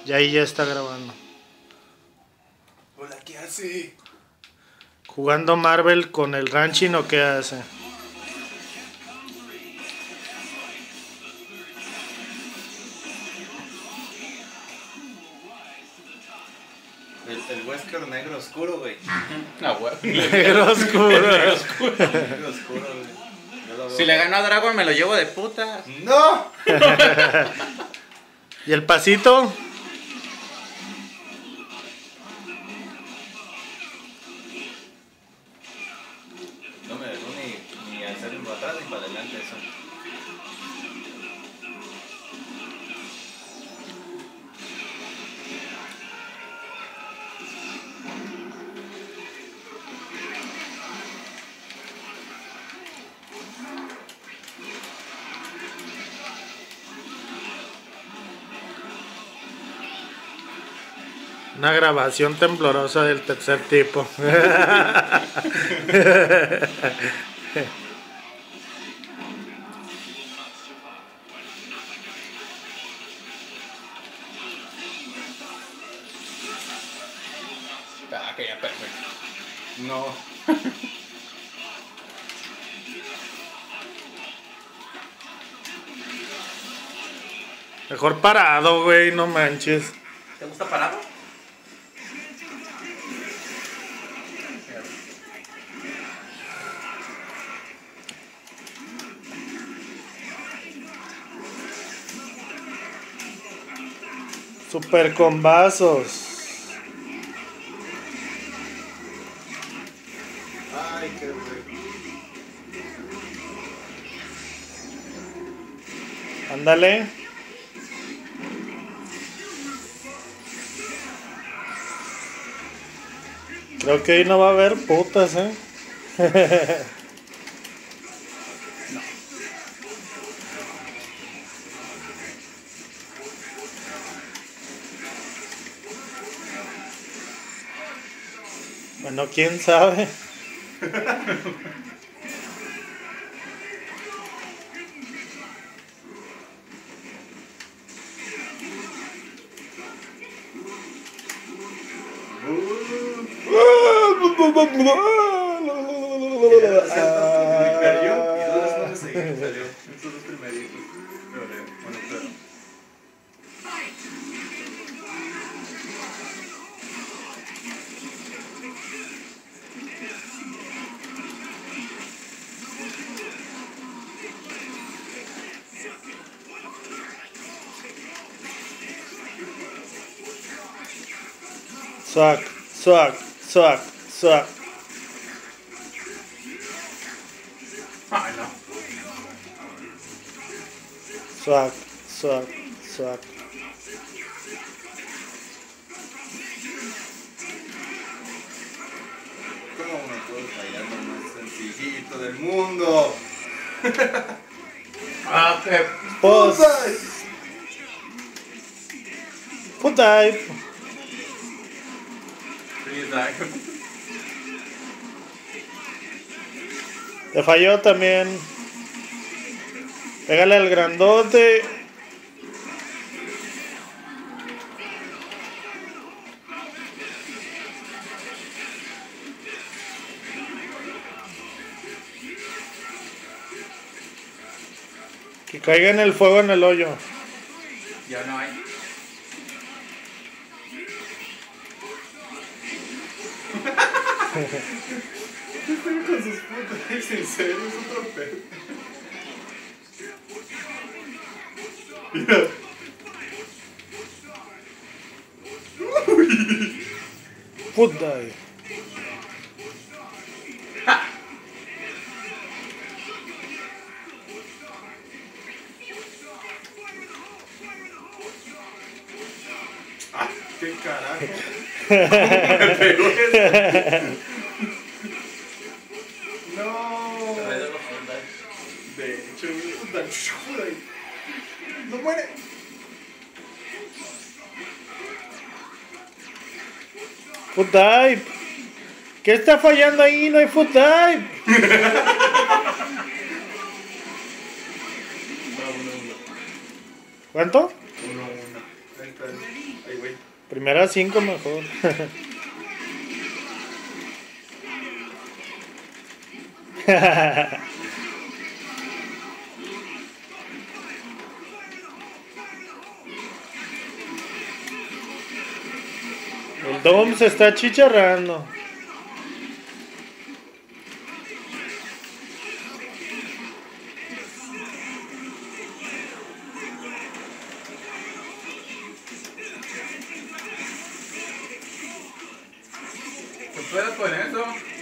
Y ahí ya está grabando. Hola, ¿qué hace? ¿Jugando Marvel con el Ranchin o qué hace? El Wesker negro oscuro, güey. Ah, güey. Negro oscuro. Negro oscuro, güey. Si le gano a Dragon me lo llevo de puta. ¡No! ¿Y el pasito? No me dejó ni hacer para atrás ni para adelante eso. Una grabación temblorosa del tercer tipo. Ah, que ya perfecto. No. Mejor parado, güey, no manches. ¿Te gusta parado? Super combazos. Ay, qué güey. Ándale. Creo que ahí no va a haber putas, Bueno, quién sabe. Perdió y dos no seguimos, salió. Estos dos primeritos. Bueno, claro. Swag, swag, swag, swag. Ay, no. Swag, swag, swag. ¿Cómo me puedo fallar lo más sencillito del mundo? Ah, que. Pos. ¡Puta! Foot dive. Te falló también. Pégale al grandote. Que caiga en el fuego en el hoyo. Ya no hay. Con sus putas, en serio, es otro pedo. Mira. Foot dive. Ah, qué carajo. ¿Cómo me pegó eso? No. De hecho, puta, joder. No muere. Foot dive. ¿Qué está fallando ahí? No hay foot dive. Va, 1-1. ¿Cuánto? 1-1. Ahí está. Ay, güey. Primera 5 mejor. El Dom se está chicharrando. ¿Te puedes con eso?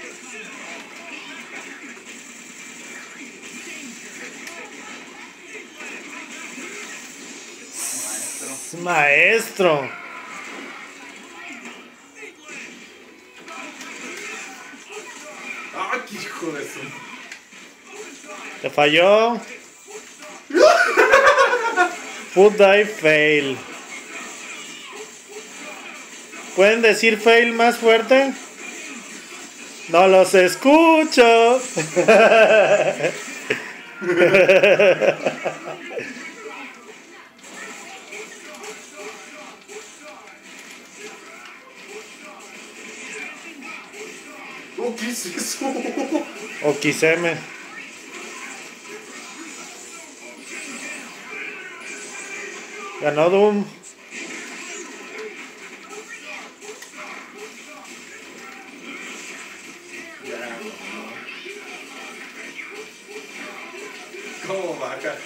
Maestro. Maestro. ¡Ah, qué hijo de su! Te falló. Foot dive fail. ¿Pueden decir fail más fuerte? No los escucho. ¡Oh, qué es eso! O quiseme. Ganó Doom. ¿Cómo baja?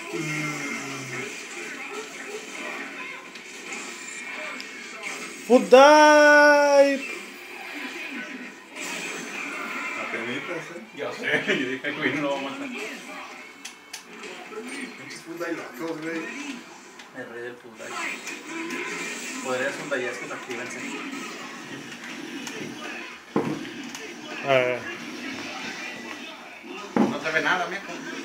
Foot dive. Apenitas, ¿eh? Yo sé, yo dije, güey, no lo vamos a matar. Pinches puta y locos, güey. El rey del fútbol. Poderes fundallescos, actívense. A ver. No se ve nada, mijo.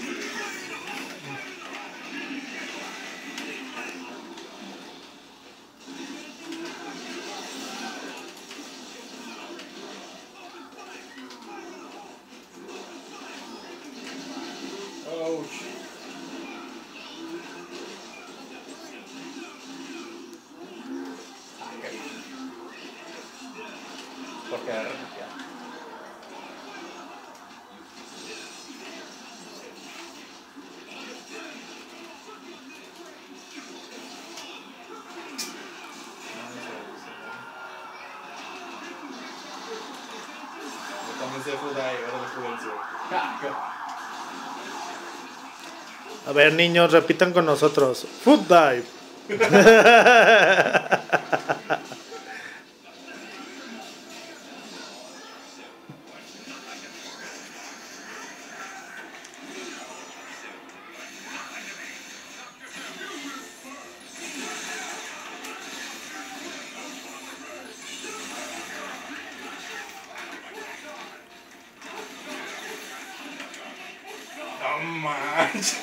Ouch. Porque era refugiado. Yo también sé foot dive, ahora lo juventud. A ver, niños, repitan con nosotros. Foot dive. No manches.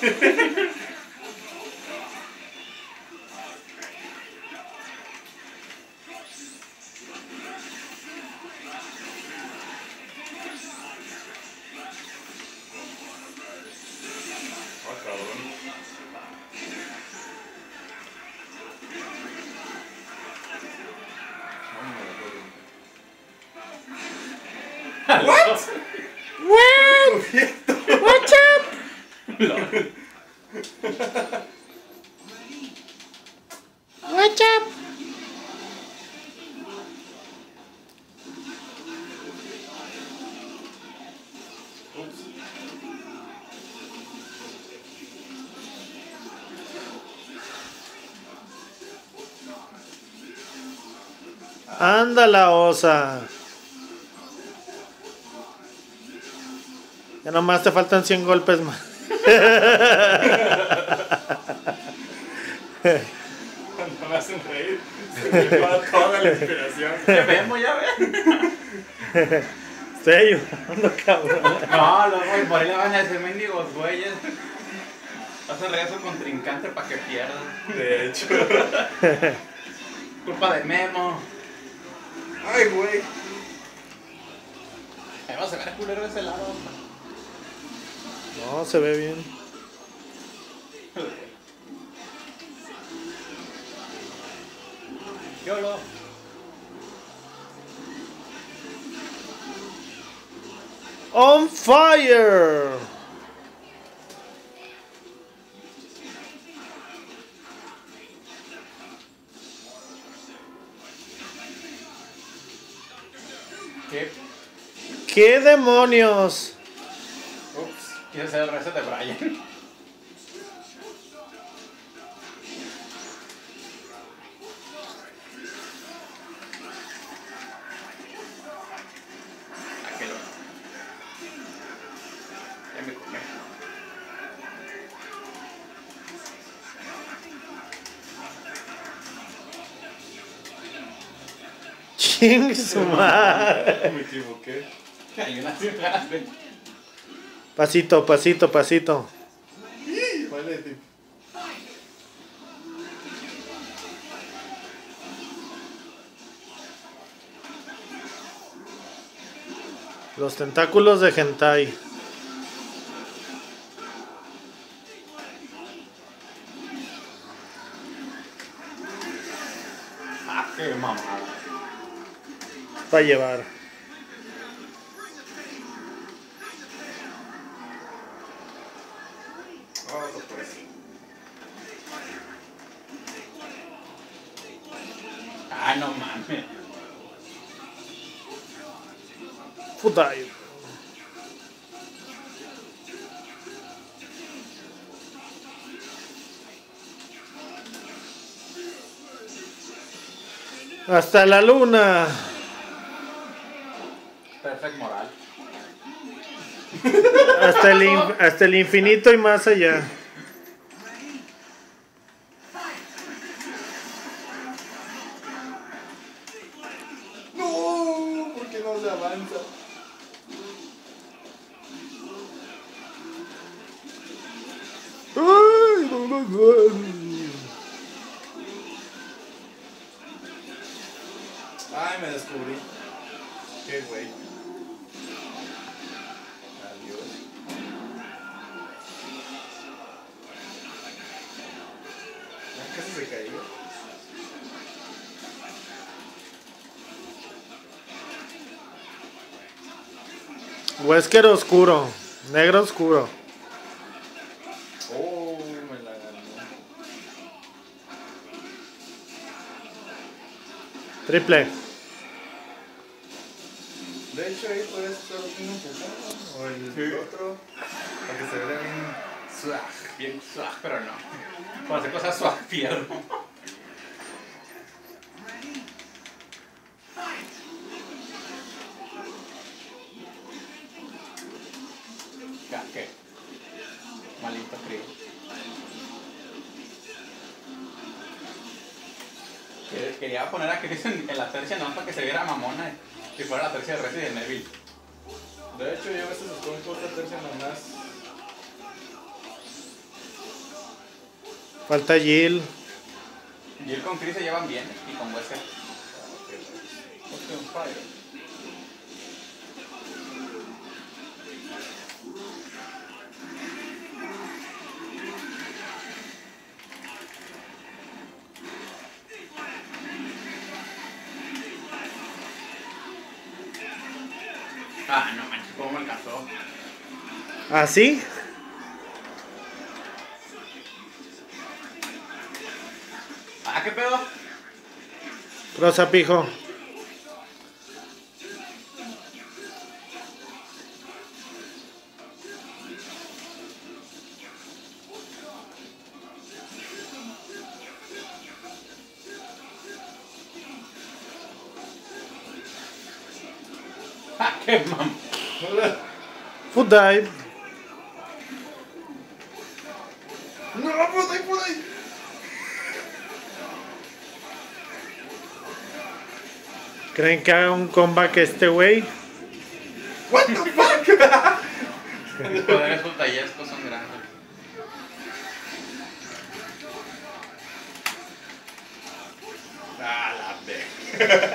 Ah, cabrón. ¿What? What's up? What's up? Anda la osa. Ya nomás te faltan 100 golpes más. Cuando me hacen reír, se me va toda la inspiración. Ya vemos, ya ves. Estoy ayudando, cabrón. No, luego por ahí le van a decir mendigos güeyes. Hacen reír a su contrincante para que pierdan. De hecho. Culpa de Memo. Ay, güey. Vamos a ver culero de ese lado. No, se ve bien. YOLO. On fire. ¿Qué? ¿Qué demonios? Ups, quise hacer el reset de Brian. Ya me comí. Ching su madre. Me equivoqué. Hay una ciudad de... Pasito, pasito, pasito. Vale, tipo. Los tentáculos de hentai. Ah, qué mamada. Para llevar. Oh, pues. Ah, no mames. Foot dive. Hasta la luna. Perfect moral. Hasta el infinito y más allá. No, ¿por qué no se avanza? Ay, no, no, no. Ay, me descubrí. Qué güey. Adiós. Ya casi se cayó. Wesker oscuro. Negro oscuro. Oh, me la ganó. Triple. De hecho, ahí puedes estar haciendo un poco, o el Sí. otro, para que se vea bien swag. Bien swag, pero no. Para hacer cosas swag pierdo. Ya, ¿qué? Malito frío. Quería poner a Chris en la tercia no para que se viera mamona si fuera la tercia de Resident Evil. De hecho, yo a veces escojo otra tercia nomás. Falta Jill. Jill con Chris se llevan bien y con Wesker. Porque un fire. Ah, no manches, ¿cómo me alcanzó? ¿Así? Ah, ¿qué pedo? Rosa pijo. Ah, qué mam. Foot dive. ¡No, por ahí, por ahí! ¿Creen que haga un comeback este güey? ¿What the fuck? Mis poderes futallescos son grandes. Ah, la verga.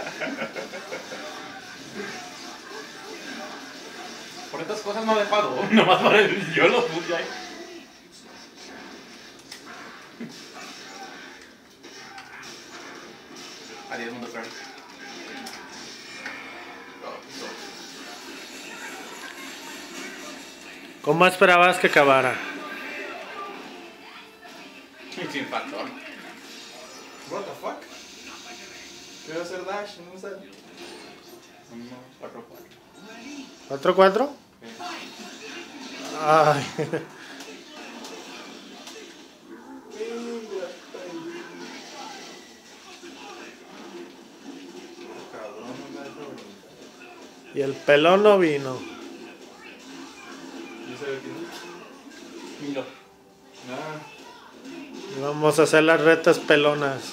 Por estas cosas no dejo a Doom, nomás para el yo los puse ahí. Adiós, mundo cruel. ¿Cómo esperabas que acabara? Sin factor. What the fuck? Quiero hacer dash, no me sale. 1, 4, 4. ¿4-4? Ay. Cabrón, no me deja brincar. Y el pelón no vino. ¿Y sabe quién es? Milo. Ah, Y vamos a hacer las retas pelonas.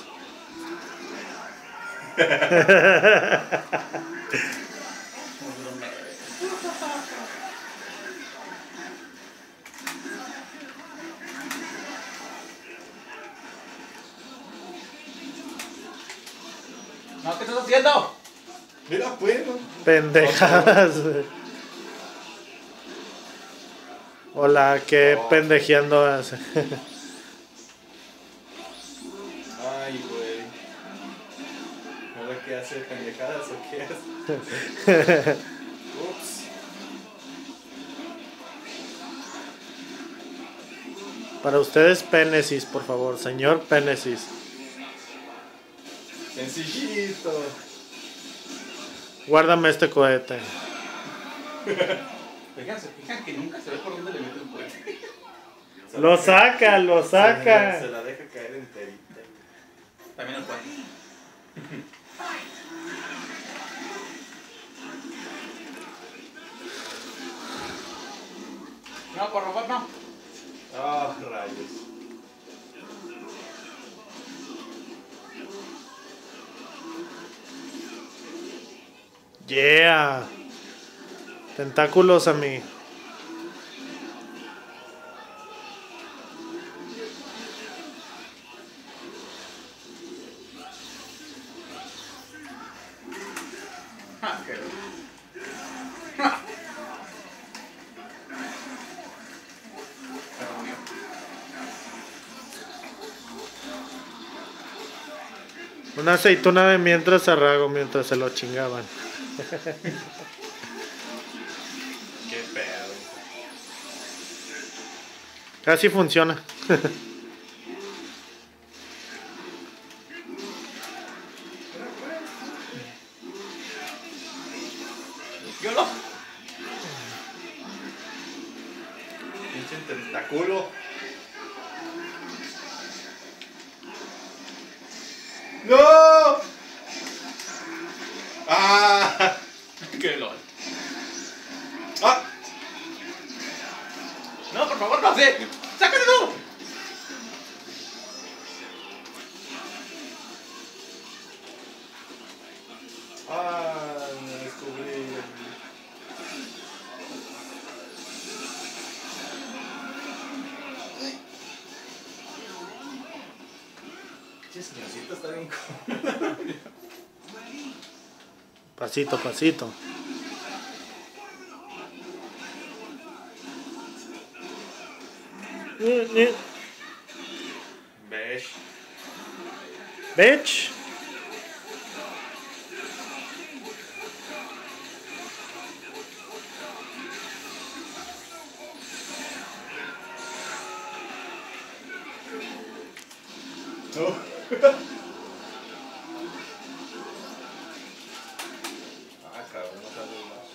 No, ¿qué estás haciendo? mira, pues, ¿no? Pendejadas. Hola, qué pendejeando hace. Ay, güey. ¿Ahora qué hace? ¿Pendejadas o qué hace? Ups. Para ustedes, Pénesis, por favor, señor Pénesis. Sencillito. Guárdame este cohete. Fijan que nunca se ve por dónde le mete el cohete. Lo saca, lo saca. Se la deja caer enterita. También el cohete. No, por robot no. Ah, rayos. Yeah. Tentáculos a mí. Ah, qué Una aceituna de mientras arrago mientras se lo chingaban. Qué pedo. Casi funciona. Yo lo. Pinche tentáculo. ¡No! ¡Ah! Qué lol. ¡Ah! No, por favor, no sé. ¡Sácalo tú! ¡Ah! Me descubrí. Che, señorcito está bien cómodo. Pasito, pasito. Besh. Bitch. No. Ah, cabrón, no sale más.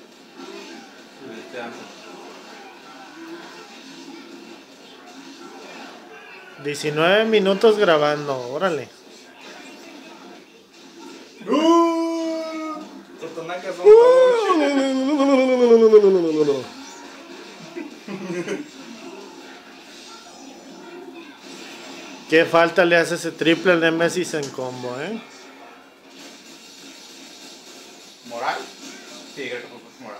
19 minutos grabando, órale. Totonacas son todos. Qué falta le hace ese triple Nemesis en combo, ¿Moral? Sí, creo que fue moral.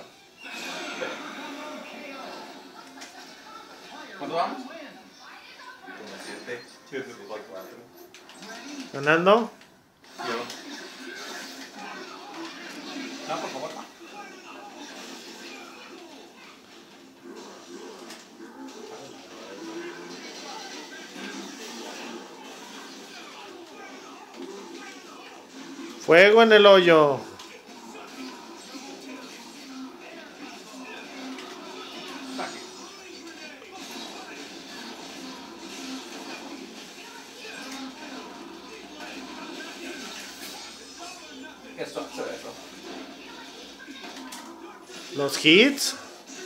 ¿Cuánto vamos? Como 7 por 4. ¿Ganando? Yo. No, por favor, no. Fuego en el hoyo. Eso, se ve eso. Los hits.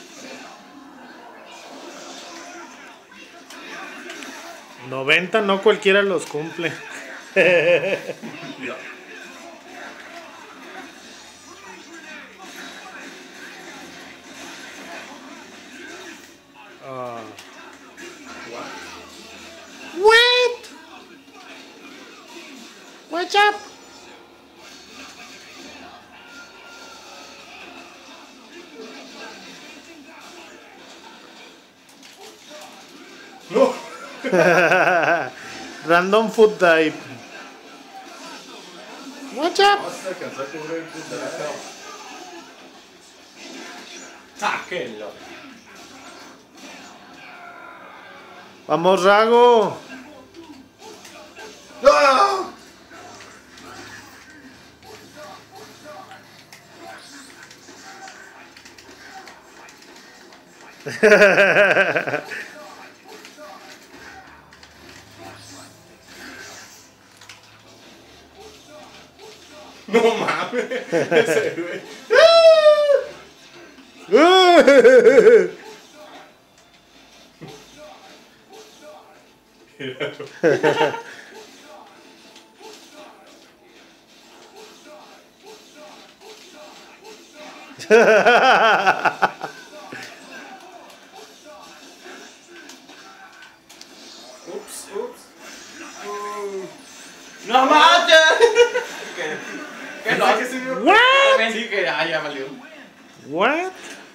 $90 no cualquiera los cumple. Ya. Ah. What? What? What's up? No. Random foot dive. What's up? Vamos a alcanzar a cubrir el punto de la ¡Sáquenlo! Vamos, Rago. ¡No! No mames. Ese güey. Míralo. Ups, ups. ¡No mates! ¿Qué no? Pensé que se me iba a- What? También dije, ya valió. What?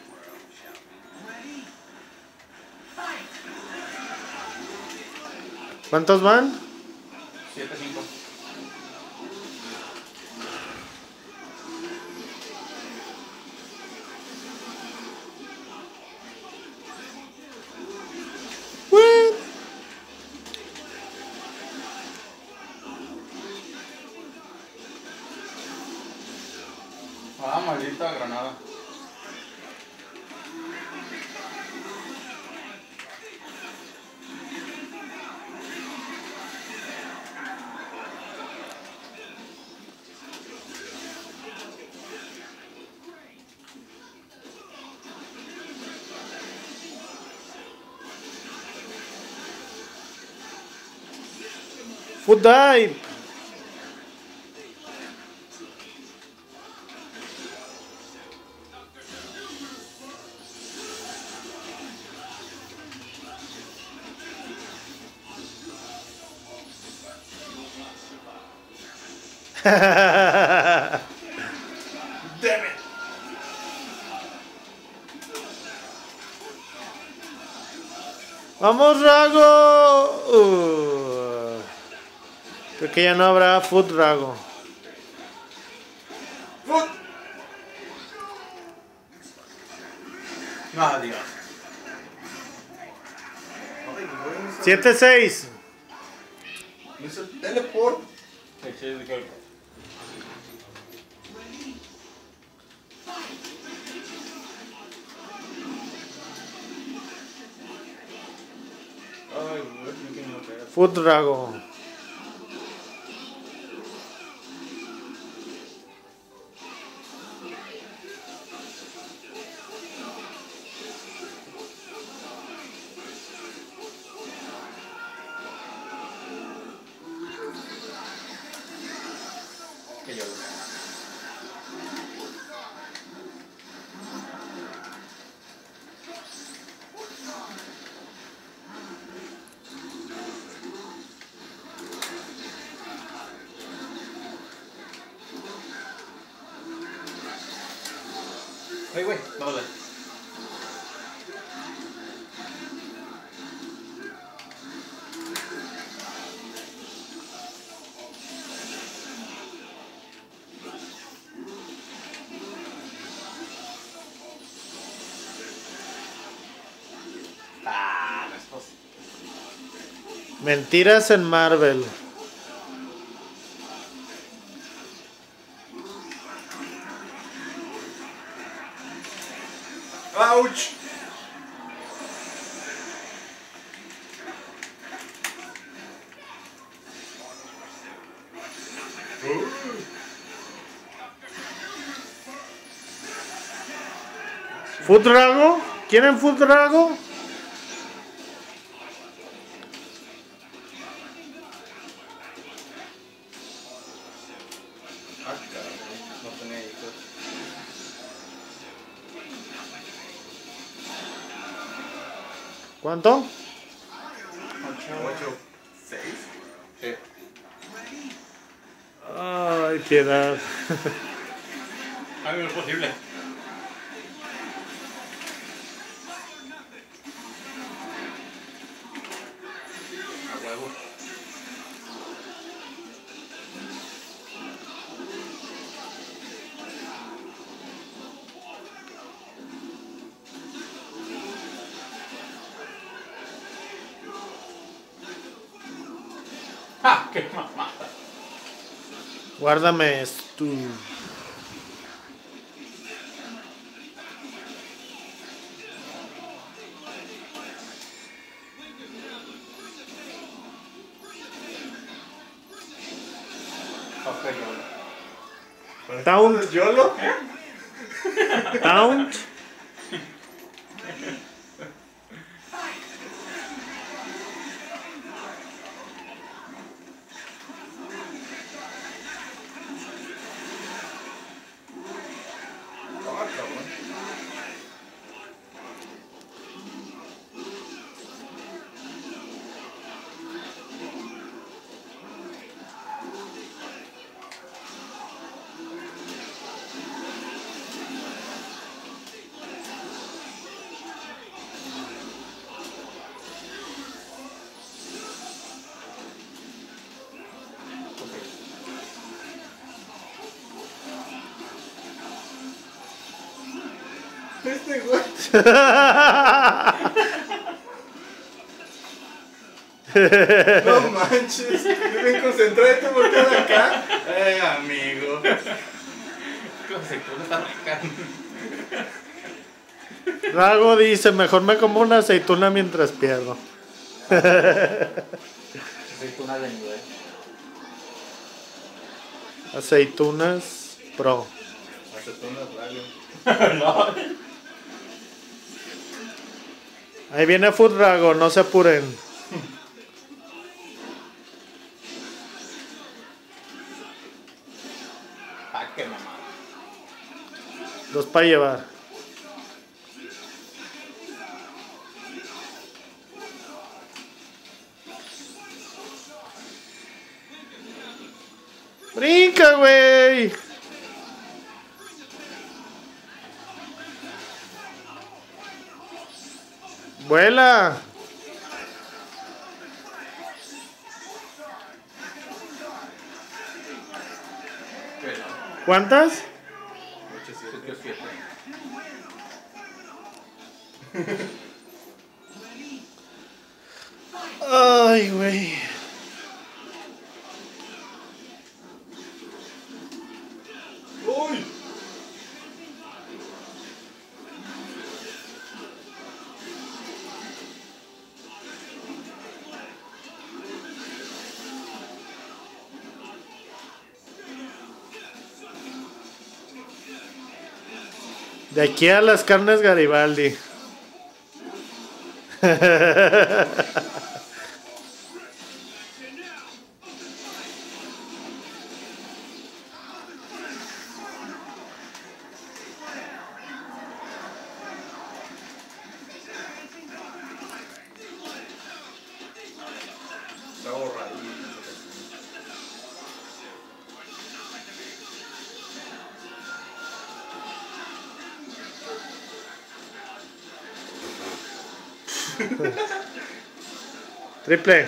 ¿Cuántos van? 7-5. What? Ah, maldita granada. Foot dive. Damn it. Vamos, Rago. Creo que ya no habrá foot, Rago. Foot. Adiós. Ay, güey, no sé. 7-6. No hizo el teleport. Ay, güey, no quiero pegar. Foot, Rago. Que yo. Ay, güey, vamos a ver. Ah, no es posible. Mentiras en Marvel. ¡Auch! ¿Food Drago? ¿Quieren Food Drago? Ah, cabrón, no tenía hijos. ¿Cuánto? 8, 6. Sí. Ay, piedad. A mí no es posible. A huevo. ¡Ah! ¡Qué mamada! Guárdame esto. Taunt. ¿Yolo? Taunt. Ah, cabrón. Este güey. No manches. Yo bien concentrado y tú volteando acá. Ay, amigo. Se puede estar arrancando. Drago dice, mejor me como una aceituna mientras pierdo. Aceitunas de nivel. Aceitunas pro. Aceitunas, Drago. No. Ahí viene Food Drago, no se apuren. Ah, qué mamada. Los para llevar. ¡Brinca, güey! ¡Vuela! Pero, ¿Cuántas? 7. Ay, güey. ¡Uy! De aquí a las carnes Garibaldi. Está borradito. Triple.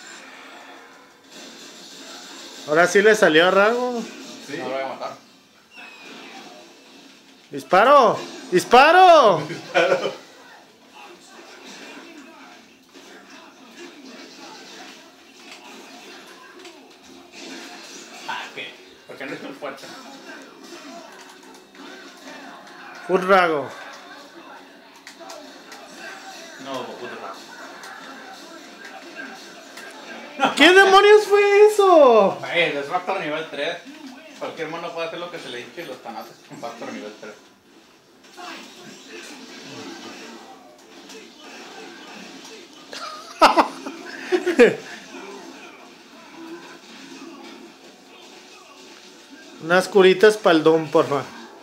Ahora sí le salió a Rago. Sí. No lo voy a matar. ¡Disparo! ¡Disparo! Ah, ¿qué? Porque no es muy fuerte. Un Rago. No, puto rato. ¿Qué demonios fue eso? Es Raptor nivel 3. Cualquier mono puede hacer lo que se le dice y los tanates con Raptor nivel 3. Unas curitas pa'l don, porfa.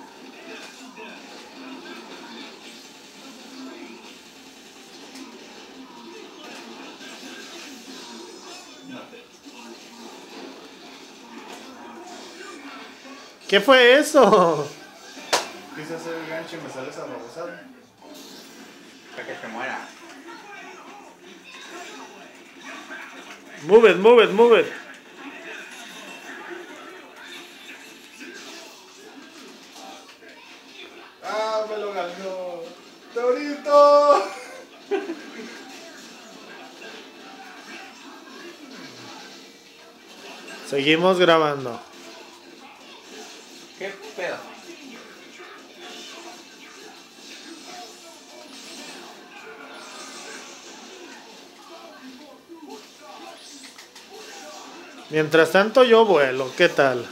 ¿Qué fue eso? Quise hacer el gancho y me sale esa babosada. Para que se muera. Move it, move it, move it. ¡Ah, me lo ganó! ¡Torito! Seguimos grabando. ¿Qué pedo? Mientras tanto yo vuelo, ¿qué tal?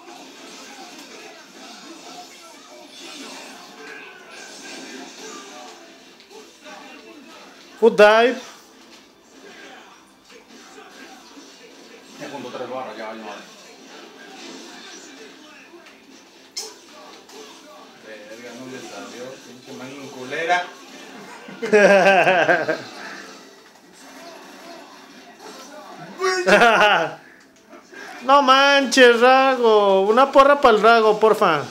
Foot dive. Me junto 3 barras, ya vale madre. Verga, no le salió. Pinche mano culera. No manches, Rago. Una porra para el Rago, porfa.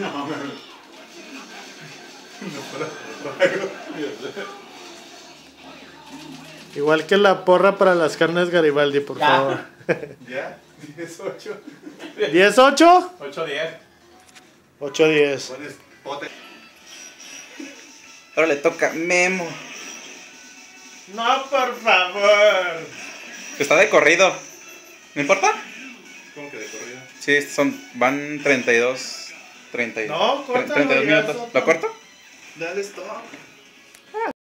Igual que la porra para las carnes Garibaldi, por Ya. favor. ¿Ya? 18. ¿10-8? 8-10. 8-10. Pones pote. Ahora le toca Memo. No, por favor. Está de corrido. ¿No importa? ¿Cómo que de corrida? Sí, van 32. 32. No, córtalo, 32 ya, minutos. sopa. ¿Lo corto? Dale stop.